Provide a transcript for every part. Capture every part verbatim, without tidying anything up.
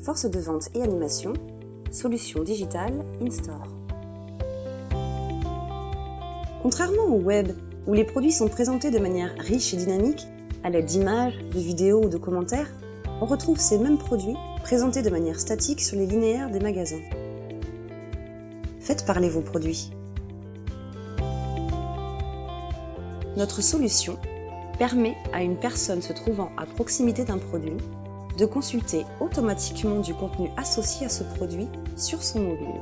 Force de vente et animation, solutions digitales in-store. Contrairement au web, où les produits sont présentés de manière riche et dynamique, à l'aide d'images, de vidéos ou de commentaires, on retrouve ces mêmes produits présentés de manière statique sur les linéaires des magasins. Faites parler vos produits. Notre solution permet à une personne se trouvant à proximité d'un produit de consulter automatiquement du contenu associé à ce produit sur son mobile.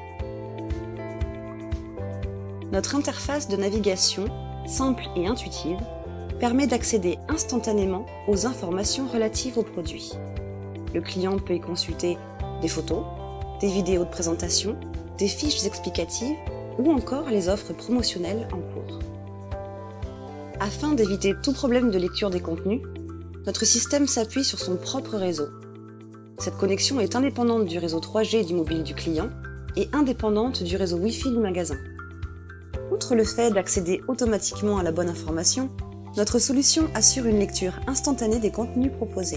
Notre interface de navigation, simple et intuitive, permet d'accéder instantanément aux informations relatives au produit. Le client peut y consulter des photos, des vidéos de présentation, des fiches explicatives ou encore les offres promotionnelles en cours. Afin d'éviter tout problème de lecture des contenus, notre système s'appuie sur son propre réseau. Cette connexion est indépendante du réseau trois G du mobile du client et indépendante du réseau Wi-Fi du magasin. Outre le fait d'accéder automatiquement à la bonne information, notre solution assure une lecture instantanée des contenus proposés.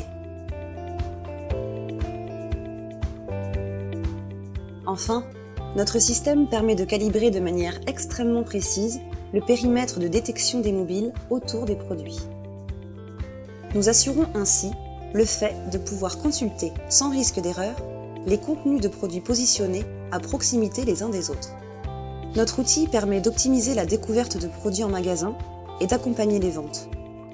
Enfin, notre système permet de calibrer de manière extrêmement précise le périmètre de détection des mobiles autour des produits. Nous assurons ainsi le fait de pouvoir consulter, sans risque d'erreur, les contenus de produits positionnés à proximité les uns des autres. Notre outil permet d'optimiser la découverte de produits en magasin et d'accompagner les ventes.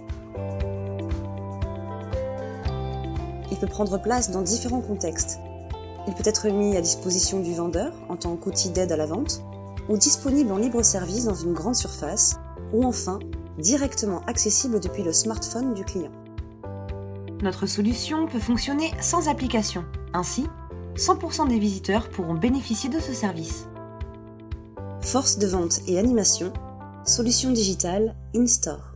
Il peut prendre place dans différents contextes. Il peut être mis à disposition du vendeur en tant qu'outil d'aide à la vente, ou disponible en libre service dans une grande surface, ou enfin directement accessible depuis le smartphone du client. Notre solution peut fonctionner sans application. Ainsi, cent pour cent des visiteurs pourront bénéficier de ce service. Force de vente et animation, solutions digitales in-store.